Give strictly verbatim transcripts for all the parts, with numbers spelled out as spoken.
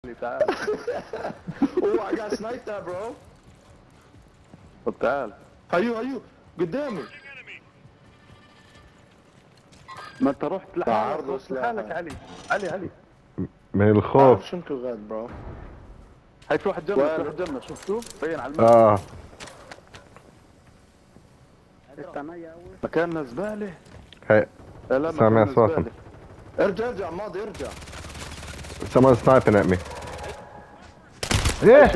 تعال. Oh, I got sniped that, bro. طب تعال. هيو هيو قدامي. ما انت رحت لحالك عرض رحت لحالك علي علي علي من عارف الخوف. شو انتو غاد برو. هاي في واحد جنة في واحد جنة شفتوه؟ بين على المكان. اه مكاننا زبالة. هي لا لا سامع مكاننا أصواتهم. زبالة. ارجع ارجع ماضي ارجع. someone sniping at me. ايه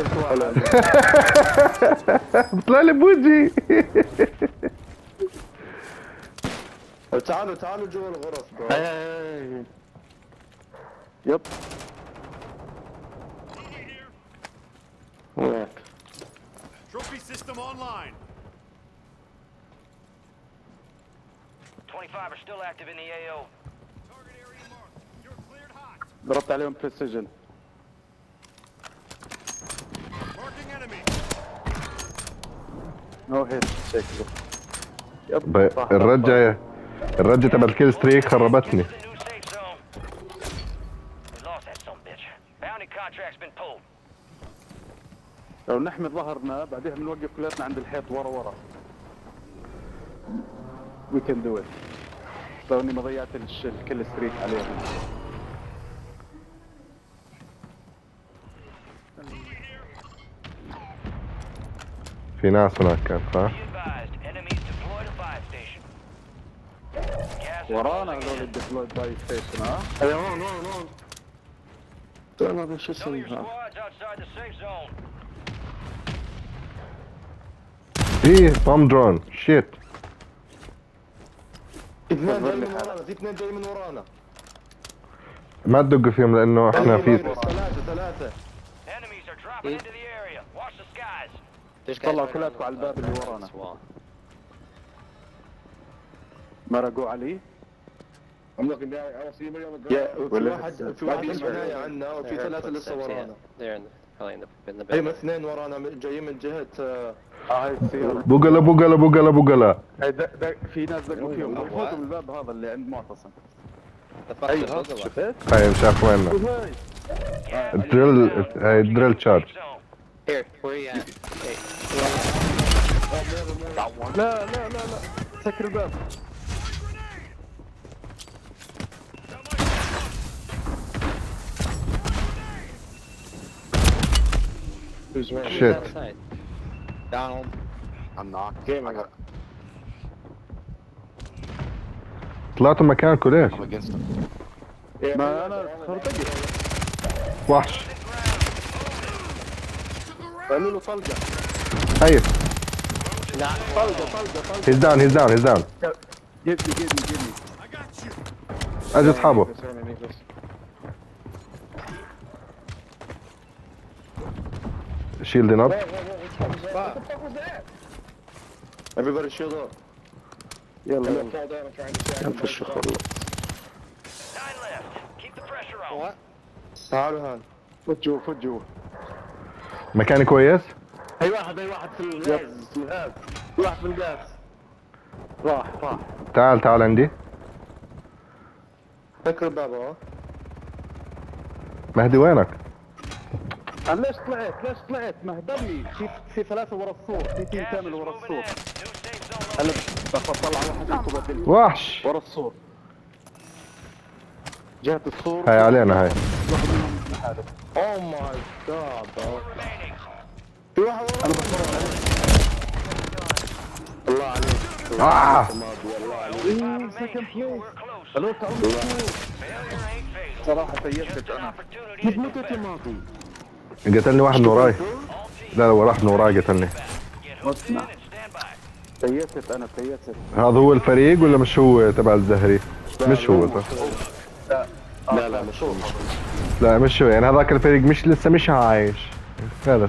بطلع لي بوجهي. تعالوا تعالوا جوا الغرف برو. هاي هاي هاي. يب. وينك؟ Trophy system online. twenty-five are still active in the A O. Target area marked. You're cleared hot. ضربت عليهم بريسيجن. Marking enemy. نو هيت شكله. يب. ب- صح. الرجة الرجة تبع الكيل ستريك خربتني. Get to the new safe zone. We lost that son bitch. Bounty contract's been pulled. لو نحمي ظهرنا بعدين بنوقف كلاتنا عند الحيط ورا ورا. We can do it. لو اني ما ضيعت الش- الكل ستريك عليهم. في ناس هناك كان صح؟ Be advised, enemies deployed a buy station. Gas is ورانا closing هذول in. الديبلويد باي ستيشن ها؟ اي هون هون هون. انا شو Know your اسمها؟ squads outside the safe zone. ايه بوم درون شيت. اثنين جاي من ورانا، في اثنين جاي من ورانا. ما تدقوا فيهم لانه احنا في ثلاثة ثلاثة. Enemies are dropping into the area. Watch the skies. طلعوا كلاتكم على الباب اللي ورانا. مرقوا علي. I'm looking down. I don't see anybody on the ground. في واحد في واحد بالبناية عنا وفي ثلاثة لسه ورانا. They're in the, probably in the, in the اي building. اثنين ورانا من- جايين من جهة آه، اه هاي السيارة. بقلة بقلة بقلة بقلة. هاي د- د- في ناس دقوا فيهم بفوتوا من الباب هذا اللي عند معتصم. The fuck is ايوه Bugala? شفت؟ هاي شاف ويننا. الدريل هاي الدريل تشارج. Here, where are you at? Hey, لا لا لا لا سكر الباب. who's man. who's Shit. outside? Donald, I'm knocked. Game I got, طلعتوا مكانكم ليش؟ I'm against him. ما انا خربقت. وحش. قالوا له طلقة. هي طلقة طلقة طلقة. هيز داون هيز داون هيز داون. جيبني جيبني جيبني. I got you. اجي اصحابه. شيلدين اب. Everybody shield up. يلا يلا. في الشيخ والله. Nine left. Keep the pressure on. What? تعالوا هان. فوت جوا فوت جوا. مكاني كويس؟ هي واحد هي واحد في الغاز في الغاز. في واحد في الغاز. راح راح. تعال تعال عندي. فكر الباب ها. مهدي وينك؟ انا ليش طلعت ليش طلعت مهدرني في في ثلاثة ورا السور في تيم Gas is كامل ورا moving السور. in. New safe zone هلا located. بطلع واحد منكم بدل وحش. ورا السور. جهة السور. هاي علينا هاي. واحد منهم لحاله. Oh my god bro. Remaining. في واحد ورا. انا بتفرج عليه. الله عليك. آه. الله عليك. Five remaining. We're close. الو تعالوا. Failure ain't fatal. صراحة Just سيفتك an انا. opportunity كيف to متت يا get better. ماضي؟ قتلني واحد من وراي. All teams لا لا واحد من وراي قتلني. get hooked in اسمع. and stand by. سيفتت انا سيفتت. هذا هو الفريق ولا مش هو تبع الزهري؟ مش هو صح؟ لا لا مش هو. لا مش هو يعني هذاك الفريق مش لسه مش عايش. خلص.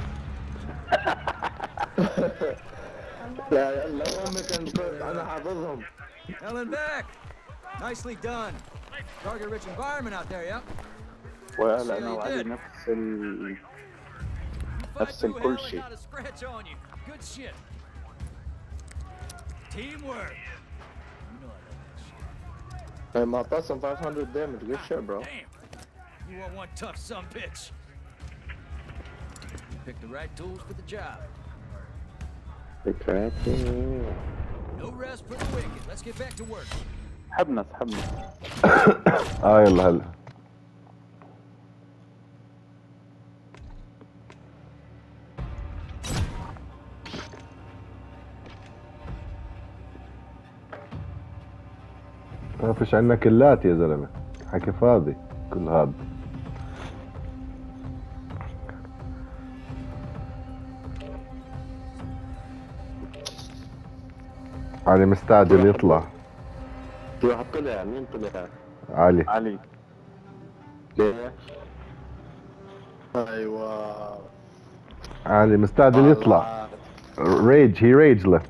لا لا امي كان انا حافظهم. Helen back. Nicely done. Target rich environment out there, yeah? ولا انا وعلي نفس ال نفس Fight through كل hell شيء. without a scratch on you. Good shit. Teamwork. You know I love that shit. ما قسم five hundred damage. Good shit bro. Damn. You want one tough son bitch. Pick the right tools for the job. ذكرياتي. No rest for the wicked. Let's get back to work. سحبنا سحبنا. اه يلا هلا. ما فيش عنا كلات يا زلمه، حكي فاضي كل هذا. علي مستعجل يطلع. في واحد طلع، مين طلع؟ علي. علي. ليش؟ ايوه. علي مستعجل يطلع. ريج هي ريج لفت.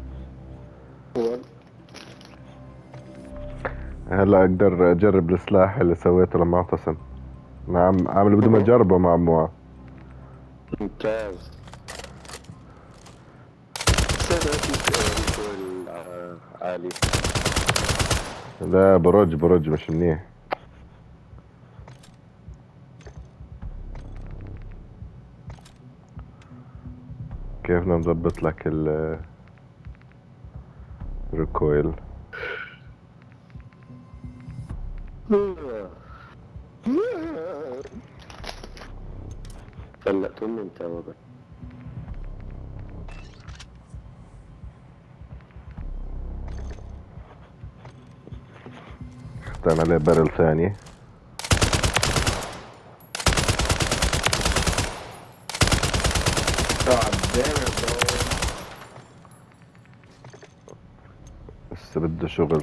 هلا اقدر اجرب السلاح اللي سويته لما اعتصم. نعم عامل بدون ما اجربه مع معاه. ممتاز. عالي. لا برج برج مش منيح. كيف بدنا نظبط لك ال ريكويل؟ فلقتوني انت يا بابا. اختار عليه بارل ثاني. بس بده شغل.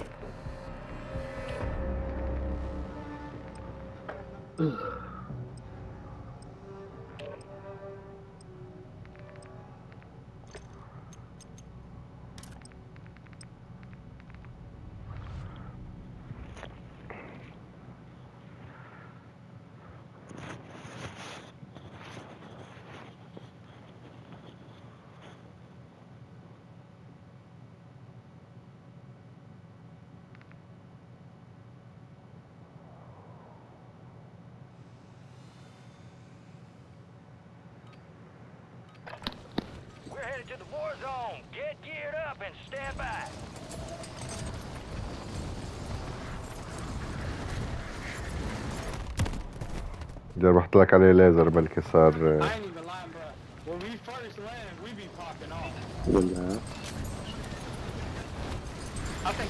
To the war zone. Get geared up and stand by. جربت لك عليه ليزر بلكي صار. I ain't even lying, bro. When we first land, we be popping off. بالله. I think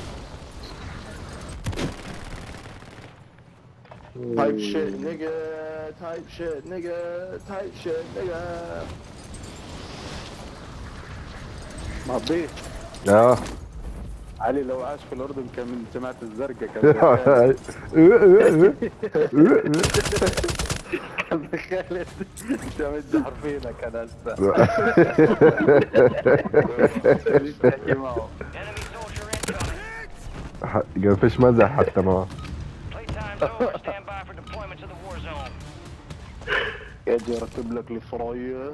I. Type shit, nigga. Type shit, nigga. Type shit, nigga. مضيت. اه علي لو عاش في الاردن كان من سمعت الزرقاء كان كان خالد تمد حرفينك انا اسف. تحكي معه قال فيش مزح حتى معه. يا جي ركب لك الفرايه.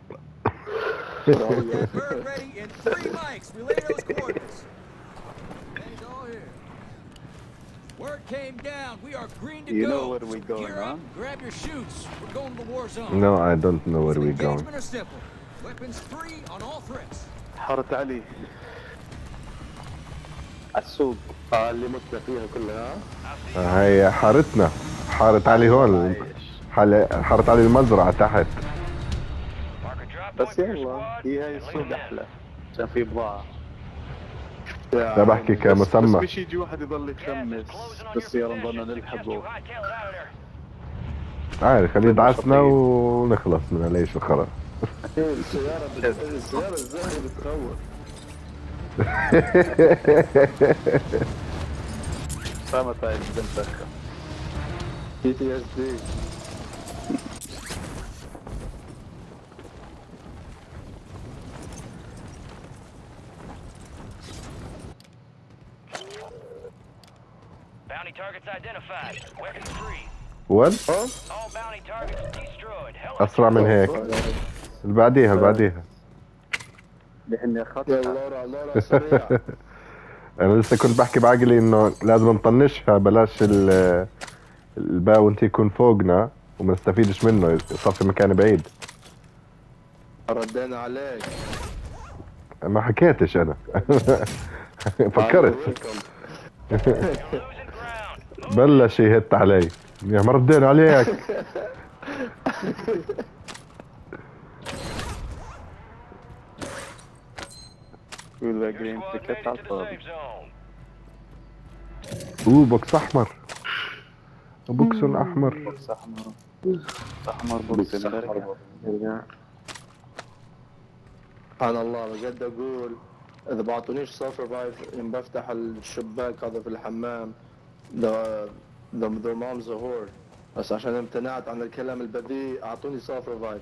Bird ready in three mics. Relay those coordinates. He's all here. Word came down. We are green to you go. know where we So going, gear huh? up, grab your chutes. We're going to the war zone. No, I don't know where we going. Engagement are simple. Weapons free on all threats. حارة علي. السوق. اه اللي متنا فيها كلها. هاي حارتنا. حارة علي هون. حارة علي المزرعة تحت. بس يلا هي هاي السوق احلى عشان في بضاعة. لا بحكي كمسمى. بس فيش يجي واحد يضل يخمس بالسيارة نضلنا نلحقه. عارف خليه يدعسنا ونخلص منها ليش وخلاص. السيارة السيارة الزاهية بتخوف. فهمت هاي بنتخ. بي تي اس دي. Bounty targets identified. Weapons free. وين؟ All bounty targets destroyed. أسرع من هيك. اللي بعديها اللي بعديها. لأني أخذت. يا لورا لورا سريع. أنا لسه كنت بحكي بعقلي إنه لازم نطنشها بلاش الباونتي يكون فوقنا وما نستفيدش منه صار في مكان بعيد. ردينا عليك. ما حكيتش انا. فكرت. بلش يهت علي. يا ما ردينا عليك. Your squad made it to the safe zone. اوه بوكس احمر. بوكس احمر. بوكس احمر احمر بوكس احمر. سبحان الله بجد اقول اذا بعطونيش سوفر فايف يوم بفتح الشباك هذا في الحمام ذا ذا ذا مامز هور، بس عشان امتنعت عن الكلام البذيء اعطوني سوفر فايف.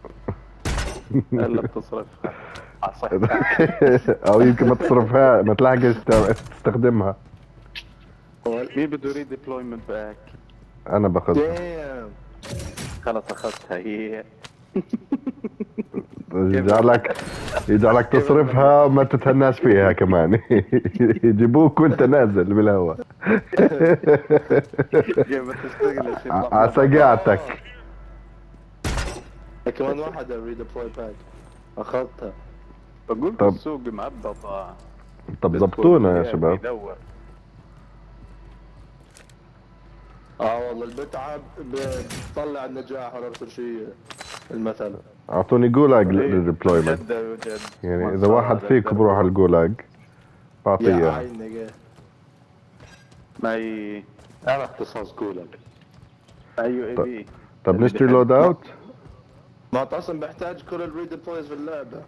الا بتصرفها على صحتك. او يمكن ما تصرفها ما تلاحقش تستخدمها. مين بده يريد ديبلويمنت باك؟ انا باخذها. دايم خلص اخذتها هي. يجعلك يجعلك تصرفها وما تتهناش فيها كمان. يجيبوك وانت نازل بالهواء. على سقعتك. كمان واحد ريدبلوي باك اخذتها. بقول طب. السوق معبى. طب ضبطونا يا شباب. يدور. اه والله البتعب بتطلع النجاح ولا بصير شيء المثل. اعطوني جولاج للديبلويمنت. جد وجد. يعني اذا واحد فيكم بروح على الجولاج بعطيه يا اياه. عيني معي انا اختصاص جولاج. ايوه اي بي. طب نشتري لود اوت. ما انت اصلا بحتاج كل الريدبلويز في اللعبه.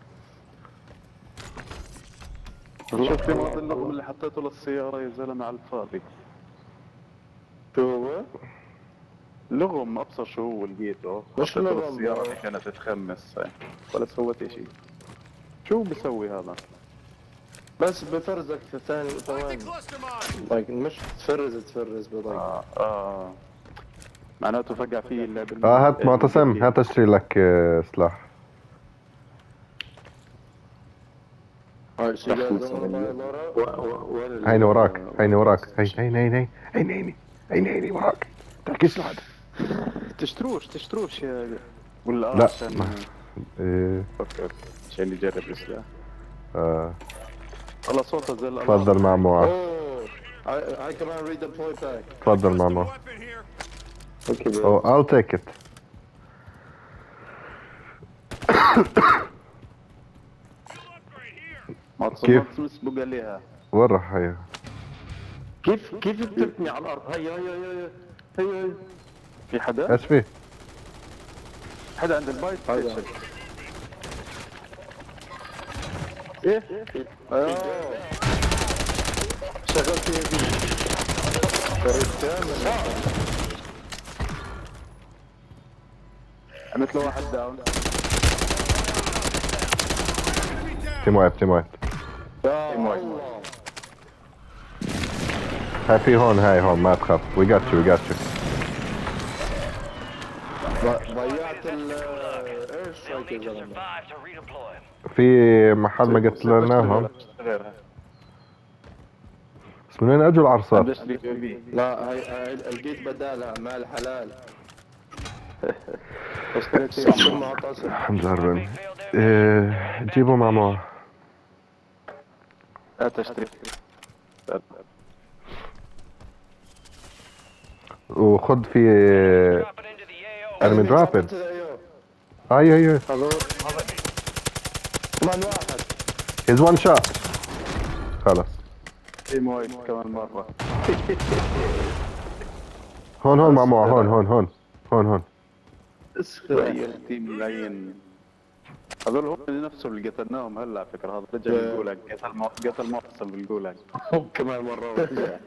شوف في بعض اللغم اللي حطيته للسيارة يا زلمة على الفاضي. شو هو؟ لغم ابصر شو هو لقيته. مش حطيته لغم. للسيارة اللي كانت تخمس ولا سويت اشي. شو بسوي هذا؟ بس بفرزك في ثاني Find ثواني. the cluster mine. لايك مش تفرز تفرز بضيق. اه اه معناته فقع فيه اللعب. اه هات معتصم هات اشتري لك آه، سلاح. هيني وراك هيني وراك هي هيني هيني هيني هيني هيني هيني وراك. تحكيش لحد. تشتروش تشتروش يا ولا لا عشان ما. إيه. اوكي اوكي عشان يجرب السلاح. آه. والله صوته زي الألعاب. تفضل معموعة. اوه هاي كمان ريدبلوي باك. تفضل Custom معموعة. weapon here. اوكي Oh, I'll take it. ما كيف؟ تصمت مسبوق عليها. وين راح هي؟ كيف كيف بتركني على الارض؟ هيا هيا هيا هيا هيا. في حدا؟ ايش في؟ حدا عند البايت ستيشن. ايه؟ اه شغلت فيها دي. فريق كامل. عملت له واحد داون. تيم وايب تيم وايب. يا الله. هاي في هون هاي هون ما تخاف. We got you we got you. ضيعت الاير They'll سترايك يا need to زلمه. survive to redeploy. في محل ما قتلناهم. غيرها. بس من وين اجوا العرصات؟ بس بي بي. لا هاي هاي لقيت بدالها مال حلال. الحمد لله رب العالمين. إيه، جيبوا معموعة. هات اشتري. وخذ في Dropping into the A O. انمي درابين. اي اي اي. كمان واحد. هيز وان شوت. خلص. تيم وايد كمان مرة. هون هون معموعة هون هون هون هون هون. اسخر اي تيم العين. هذول هم اللي نفسهم اللي قتلناهم هلا على فكرة. هذا رجع بالجولاج قتل مو... قتل معتصم بالجولاج. كمان مرة.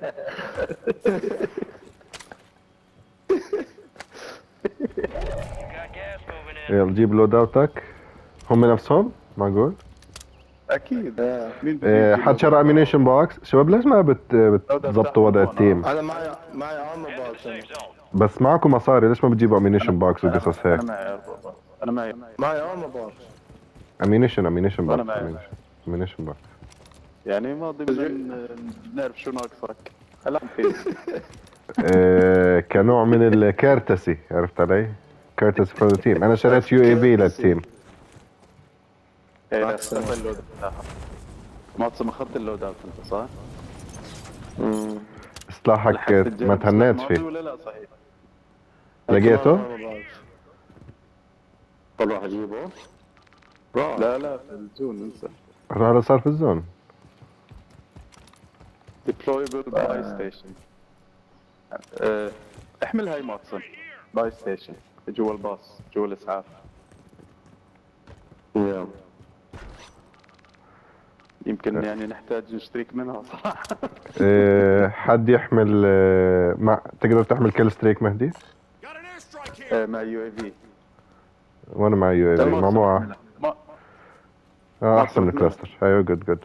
Got gas moving in. يلا جيب لود اوتك. هم نفسهم معقول؟ اكيد. مين إيه، حد شرى امينيشن بوكس. شباب ليش ما بت بتظبطوا وضع التيم؟ انا معي معي عم Head to the باكس. safe zone. بس معكم مصاري ليش ما بتجيبوا امينيشن بوكس وقصص هيك؟ انا معي انا معي معي عم باكس. امينيشن امينيشن أنا بوكس معي. امينيشن بوكس. يعني ماضي بدنا نعرف شو ناقصك. هلا فين؟ إيه، كنوع من الكارتسي عرفت علي؟ كارتسي فور ذا تيم. انا شريت يو اي بي للتيم. ايه أحسن. اختفى اللود بتاعها. معتصم اخذت اللود اوت انت صح؟ امم سلاحك لحقت ما تجرب تهنيت سلاح ماضي فيه. ولا لا صحيح؟ لقيته؟ ما بعرف. اروح اجيبه. راح. لا لا في الزون انسى. هذا صار في الزون. ديبلويبل باي ستيشن. احمل هاي معتصم. باي ستيشن جوا الباص جوا الاسعاف. يا يمكن يعني نحتاج نشترك منها صراحة. إيه حد يحمل إيه مع تقدر تحمل كل ستريك مهدي؟ Got an airstrike here. آه، مع يو اي في. وانا مع يو اي في مع موعة. ما اه احسن من الكلاستر. ايوه جود جود.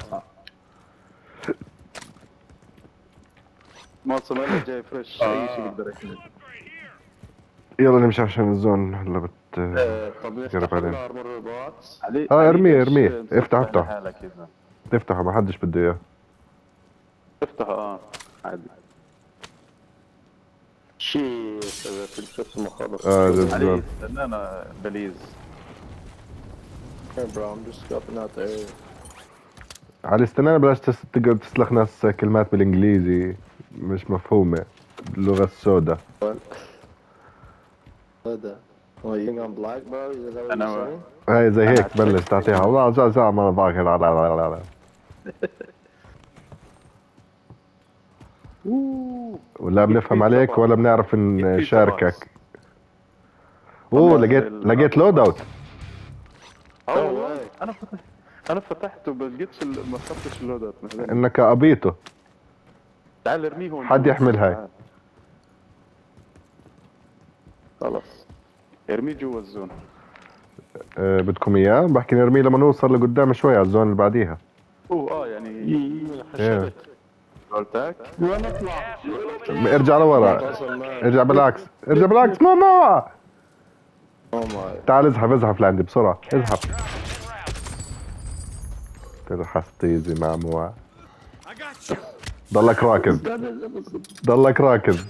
معتصم هلا جاي فريش اي شيء بقدر يحمل. يلا نمشي عشان الزون هلا بت آه، طب جرب نفتح عليه. لنا ارمر بوكس. علي اه علي ارميه ليش ارميه مسكت افتح على افتح حالك إذا افتحه ما حدش بده اياه. افتح اه عادي. شيء في القسم خلص. اه علي الزون. استنانا بليز. Hey bro, I'm just scoping out the area. على استنانا بلاش تس... تقعد تسلخ ناس كلمات بالانجليزي مش مفهومة اللغة السوداء. هذا. Oh, you think I'm black bro? Is that what أنا- you're saying? هاي زي هيك تبلش تعطيها والله زع زع ما ضاغر على على على ولا بنفهم عليك ولا بنعرف نشاركك. اوه لقيت لقيت لود اوت. اه والله انا فتحت انا فتحته ما لقيتش ال- ما فتحتش اللودات مثلا. انك ابيته. تعال ارميه هون. حد يحمل هاي. تعال. خلص ارميه جوا الزون. أه بدكم اياه؟ بحكي نرميه لما نوصل لقدام شوي على الزون اللي بعديها. اوه اه يعني ايه قلتك ارجع لورا ارجع بالعكس ارجع بالعكس ماما. Oh my. تعال ازحف ازحف لعندي بسرعة ازحف. تلحستيزي مع موع. I got you. ضلك راكز ضلك راكز.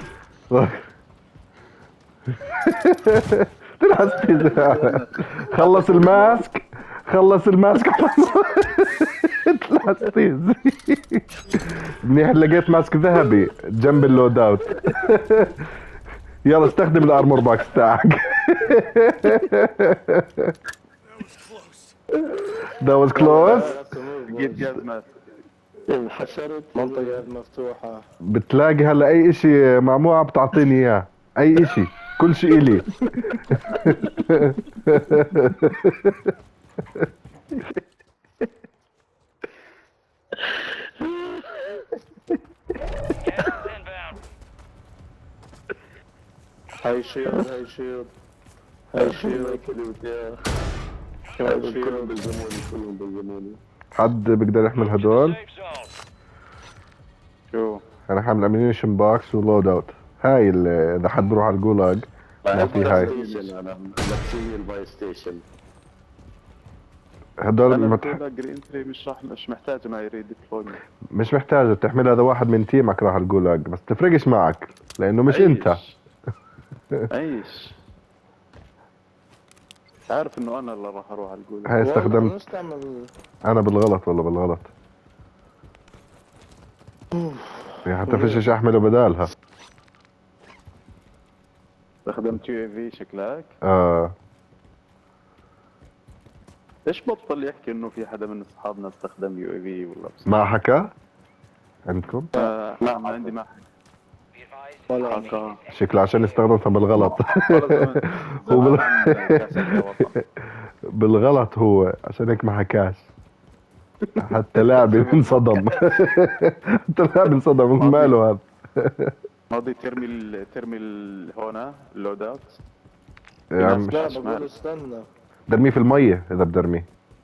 تلحستيزي. خلص الماسك خلص الماسك. تلحستيزي. منيح لقيت ماسك ذهبي جنب اللود اوت. يلا استخدم الارمور باكس تاعك. That was close. That was close. That's the move. لقيت boys. جزمة. انحشرت. منطقة مفتوحة. بتلاقي هلا اي اشي معموعة بتعطيني اياه اي اشي كل شي الي. Gas is inbound. High shield, high shield. High shield. كلهم كلهم بيلزموني كلهم بيلزموني. حد بيقدر يحمل هدول؟ Safe zone. شو انا حامل امينيشن باكس ولود اوت. هاي اللي اذا حد بروح على الجولاج ما في هاي. ستيشن انا نفسي الباي ستيشن. هدول انا متح... بقول لك جرين تري مش راح مش محتاج معي ريديبلويمنت. مش محتاج تحمل هذا واحد من تيمك راح الجولاج بس تفرقش معك لانه مش انت. ايش عارف انه انا اللي راح اروح على الجول. هاي استخدمت نستعمل. انا بالغلط والله بالغلط. يعني حتى فيش شيء احمله بدالها. استخدمت يو اي في شكلك. اه ليش بطل يحكي انه في حدا من اصحابنا استخدم يو اي في ولا بس ما حكى عندكم؟ آه لا ما عندي ما Be advised. ولا حكى. شكله عشان استخدمتها بالغلط. هو بال... بالغلط هو عشان هيك ما حكاش. حتى لاعب انصدم. حتى لاعب انصدم ماله هذا. ماضي ترمي ال ترمي ال هنا اللود اوت. يا عم لا بقول استنى. درميه في المية اذا بدرميه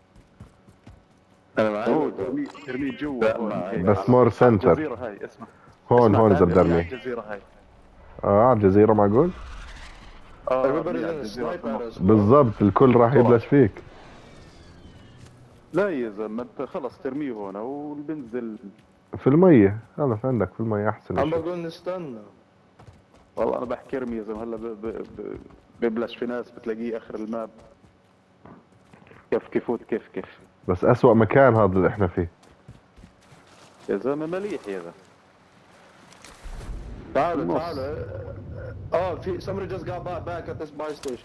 انا ترمي ترمي جوا هون. بس مور سنتر. الجزيرة هاي اسمع. هون هون اذا اسمع، تعال بدرميه. الجزيرة هاي. اه على الجزيرة معقول؟ اه Everybody's ارمي على gonna الجزيرة snipe في النص. at us. بالضبط الكل راح يبلش فيك. لا يا زلمة انت خلص ترميه هون وبنزل. في المية خلص عندك في المية احسن عم شيء. بقول نستنى. والله انا بحكي ارمي يا زلمة هلا ب- ب- ب- ببلش في ناس بتلاقيه اخر الماب. كيف كيفوت كيف كيف بس اسوأ مكان هذا اللي احنا فيه. يا زلمه مليح يا ذا. تعالوا النص. تعالوا. اه في somebody just got back back at this buy station.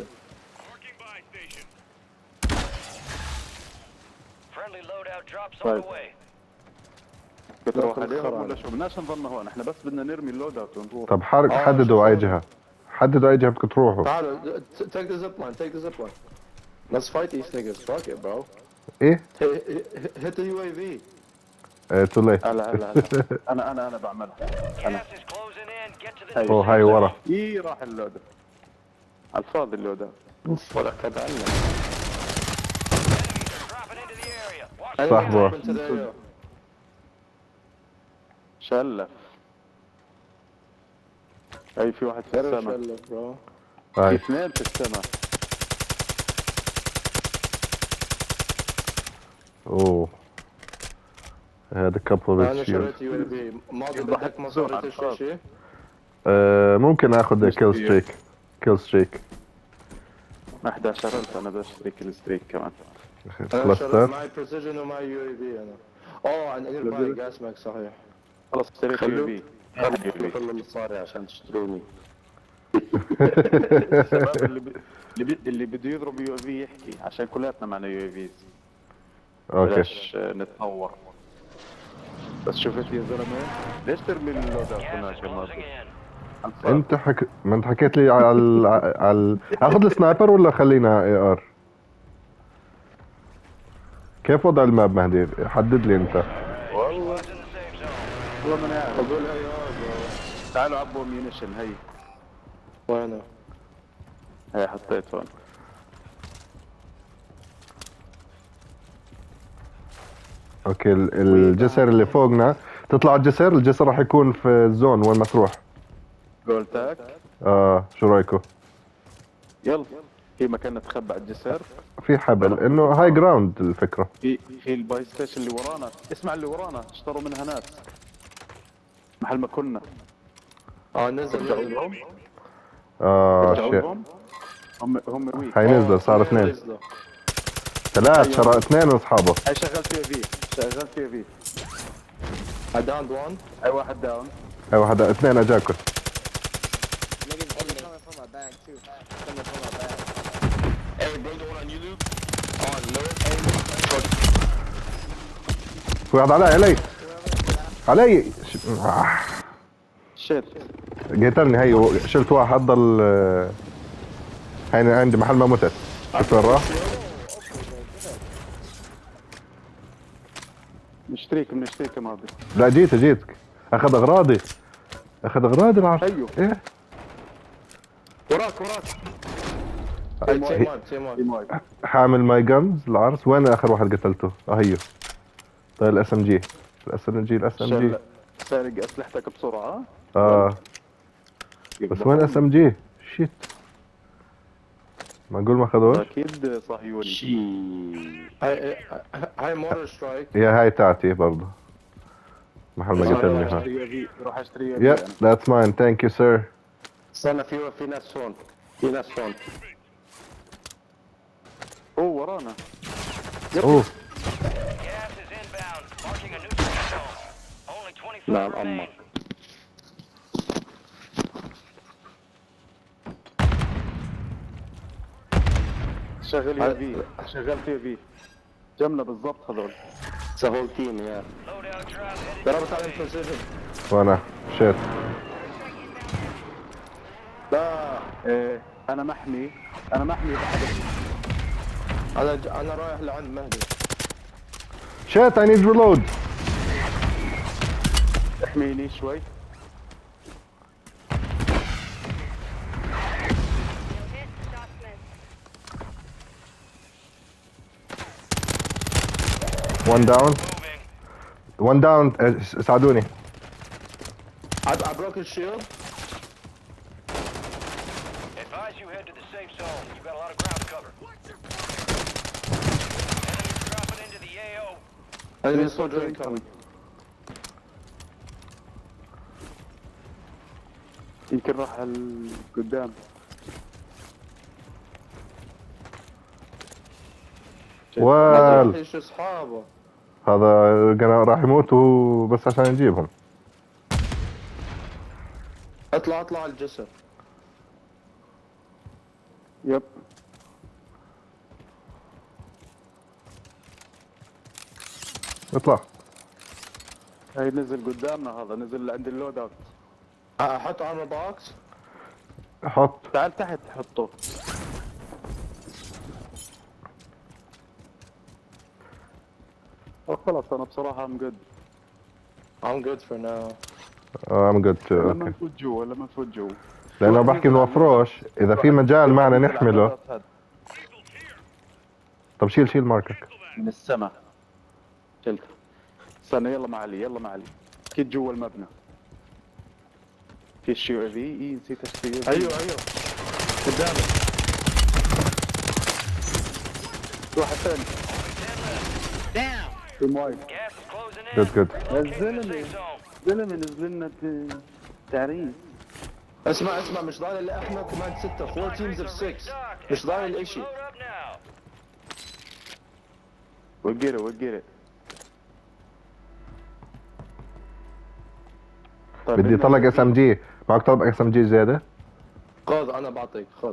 Friendly loadout drops on طيب. the way. بتروح لا، عليهم خرا. ولا شو؟ بدناش نضلنا هون، احنا بس بدنا نرمي اللود اوت ونروح. طب حرك آه، حددوا اي شوف. جهة. حددوا اي جهة بدكم تروحوا. تعالوا t- take the zip line take the zip line. Let's fight these niggas. Fuck it bro. ايه؟ Hit, hit, hit the U A V. تو ليت. هلا هلا هلا انا انا انا بعملها. انا Gas is closing in. Get to the هي. اوه هاي ورا. اي راح اللود اوت. على الفاضي اللود اوت. اوف ولا كذا عنا. enemies are dropping into the area. Watch Enemies صاحبه. open to the area. شلف. اي في واحد في Better السماء. shell bro. في هاي. اثنين في السماء. اوه. هذا couple انا of shields. شريت يو اي في. ماضي بدك مصاري تشتري شيء؟ آه، ممكن اخذ كيل ستريك. كيل ستريك. احدى عشرة انا بشتري كل ستريك كمان. انا شريت كلاستر. معي بريسيجن ومعي يو اي في انا. اوه عن انير باي جاس ماك صحيح. خلص اشتريت يو بي. خلوا كل المصاري عشان تشتروني. الشباب اللي ب... اللي, ب... اللي بده يضرب يو في يحكي عشان كلياتنا معنا يو فيز. اوكي. بلاش آه، نتطور. بس شفت يا زلمه ليش ترمي اللود اوت Gas is هناك يا closing مازن؟ in. على الفاضي. انت حك... ما انت حكيت لي على ال... على ال... اخذ السنايبر ولا خلينا اي ار؟ كيف وضع الماب مهدي؟ حدد لي انت. والله Squads in the safe zone. والله ما عارف. اقول اي ار برو. تعالوا عبوا ميونيشن هي. وينه؟ هي حطيت هون. اوكي ال- الجسر اللي فوقنا تطلع الجسر، الجسر راح يكون في الزون وين ما تروح. قولتك اه شو رايكم؟ يلا في مكان نتخبى على الجسر. في حبل انه هاي جراوند الفكره. في في الباي ستيشن اللي ورانا، اسمع اللي ورانا اشتروا منها ناس محل ما كنا. اه نزل رجعوا نزل. لهم اه رجعوا شيء. لهم هم هم ويك. هاي نزل صار اثنين نزلوا. ثلاث شرا اثنين اصحابه. هاي شغال فيها في شغال فيها في I downed one. هاي واحد داون. هاي واحد اثنين اجاكم. في واحد علي علي علي ش... آه. شيت قتلني. هي شلت واحد ضل. آه، هاي عندي محل ما متت. شوف وين راح. نشتريك بنشتريك ماضي. لا جيت جيتك. اخذ اغراضي. اخذ اغراضي العرش. ايوه ايه وراك وراك. Hey, team one, team one. تيم وايد. حامل ماي جنز العرس. وين اخر واحد قتلته؟ اه هيو. طيب الاس ام جي. الاس ام جي الاس ام جي. شل- سارق اسلحتك بسرعه. اه بس وين اس ام جي؟ شيت. معقول ما اخذوش؟ اكيد صهيوني. شي هاي هاي مورر سترايك. يا هاي تاعتي برضه. محل ما روح قتلني ها. اشتري يو في روح اشتري يو يب في أنا. ذاتس ماين ثانك يو سير. استنى في في ناس هون. في ناس هون. اوه ورانا. اوه Gas is inbound. Marking a new safe zone. Only twenty-five نعم، remain. أما. شغل يو في شغال في في جملة بالضبط هذول. سهول تيم يا Loadout drop heading ضربت عليهم بريسيجن. وانا شيت. لا إيه انا محمي انا محمي بحد. انا ج- انا رايح لعند مهدي. شيت اي نيد ريلود. احميني شوي. وان داون. moving. وان داون. ساعدوني. I, I broke his shield. Advise you head to the safe zone. You've got a lot of ground to cover. Enemies dropping into the A O. Enemy soldier incoming. يمكن راح ال- قدام. وال ايش اصحابه. هذا كان راح يموت وهو بس عشان يجيبهم. اطلع اطلع على الجسر. يب اطلع. هاي نزل قدامنا، هذا نزل عند اللود اوت. احط ارمر بوكس. حط. تعال تحت حطه. أو خلاص انا بصراحة ام جود. I'm good for now. ام جود لما اوكي. نفوت جوا لما نفوت جوا. لانه بحكي انه افروش اذا في مجال معنا نحمله. طب شيل شيل ماركك. من السماء. شلت. استنى يلا مع علي يلا مع علي. اكيد جوا المبنى. في الشيو اي في اي نسيت الشيو اي في. ايوه ايوه قدامي. واحد ثاني. في وايد. Gas is closing in. جود جود. الزلمة الزلمة نزل لنا تعريف. اسمع اسمع مش ضايل اللي احنا كمان ستة فور تيمز اوف ستة مش ضايل اشي. Load up now. وقيره وقيره. طيب بدي اطلق اس ام جي. معك طلب اس ام جي زياده؟ خذ انا بعطيك خذ.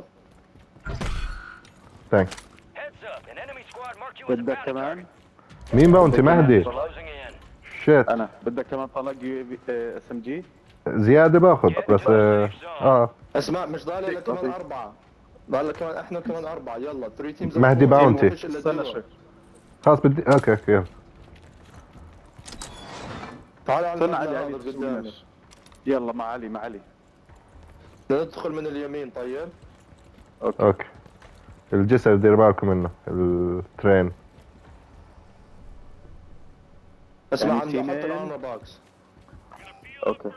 ثانكس. Heads up. An enemy squad marked you as a بدك bounty كمان؟ مين باونتي مهدي؟ target. Closing in. شيت. انا بدك كمان طلق يو اس ام جي؟ زياده باخذ بس اه, آه. اسمع مش ضايل الا كمان اربعة. ضايل كمان احنا كمان اربعة يلا ثري تيمز. مهدي باونتي. استنى شوي. خلاص بدي اوكي اوكي يلا. تعال على استنى علي علي المبنى هذا قدامي. يلا مع علي مع علي. ندخل من اليمين طيب. اوكي اوكي. الجسر دير بالكم منه الترين. اسمع يعني عنده حط تيمين. الارمر بوكس. اوكي.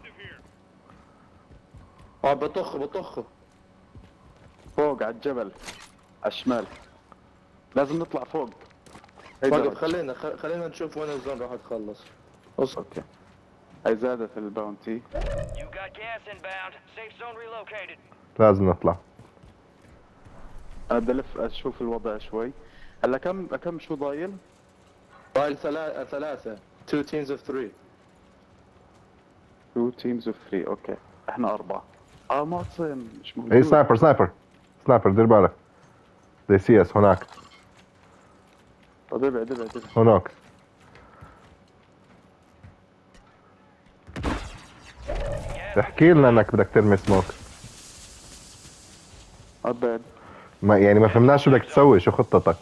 اه بطخ بطخ. فوق على الجبل على الشمال. لازم نطلع فوق. هي وقف درج. خلينا خ- خلينا نشوف وين الزون راح تخلص. اوكي. هي زادت الباونتي. You got gas inbound. Safe zone relocated. لازم نطلع. انا بدي الف اشوف الوضع شوي. هلا كم كم شو ضايل؟ ضايل ثلاثة ثلاثة. two teams of three. two teams of three اوكي. احنا اربعة. اه معتصم مش موجود. اي سنايبر سنايبر سنايبر دير بالك. زي سي اس هناك طب ابعد ابعد ابعد. هناك. احكي لنا انك بدك ترمي سموك. ابعد. ما يعني ما فهمناش شو بدك تسوي، شو خطتك؟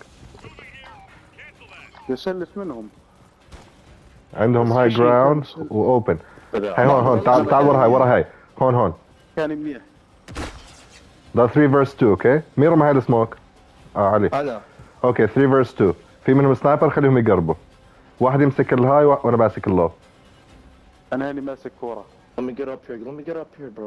يسلف منهم. عندهم هاي جراوند واوبن. هاي هون هون تعال تعال ورا هاي ورا هاي هون هون. كان منيح. ده ثري فيرس تو اوكي. مين رمى هاي السموك؟ اه علي. انا. اوكي ثري فيرس تو. في منهم سنايبر خليهم يقربوا. واحد يمسك الهاي وانا ماسك اللو. انا هاني ماسك ورا. Let me get up here. Let me get up here bro.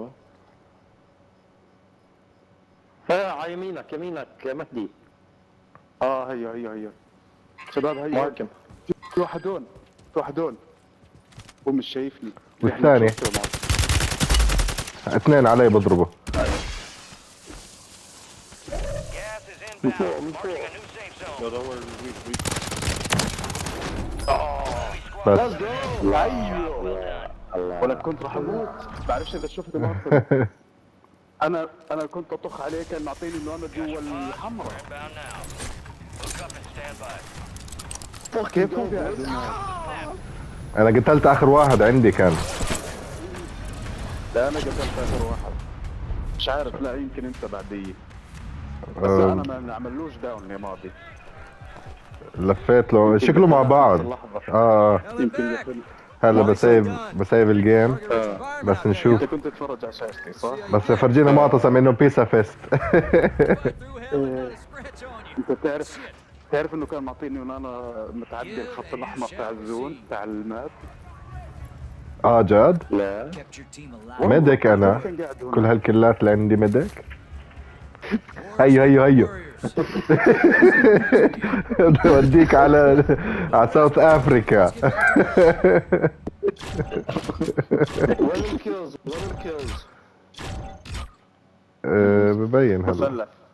ها على يمينك يمينك يا مهدي. اه هيو هيو هيو. شباب هيو. ماركم. في واحد هون. في واحد هون. هو مش شايفني. والثاني؟ اثنين علي بضربه. Gas is inbound. Marking a new safe zone. بس Let's go. ايوه. ولا كنت راح اموت. بعرفش اذا شفت مارسل. انا انا كنت اطخ عليه كان معطيني انه انا جوا الحمراء. Inbound now. Hook up and stand by. كيف هو قاعد؟ انا قتلت اخر واحد عندي كان. لا انا قتلت اخر واحد. مش عارف لا يمكن انت بعدي. بس انا ما نعملوش داون يا ماضي. لفيت له شكله مع بعض. اه يمكن يكون. هلا بسيف بسيف الجيم بس نشوف. انت كنت تتفرج على شاشتي صح؟ بس فرجينا معتصم انه بيسا فيست. انت تعرف تعرف انه كان معطيني انه انا متعدي الخط الاحمر تاع الزون تاع الماب. اه جد؟ لا. Kept your team alive. ميدك انا كان قاعد هنا. كل هالكلات اللي عندي ميدك. هيو هيو هيو. بوديك على على ساوث افريكا. Where are the kills? Where are the kills? آه، ببين هلا. مسلف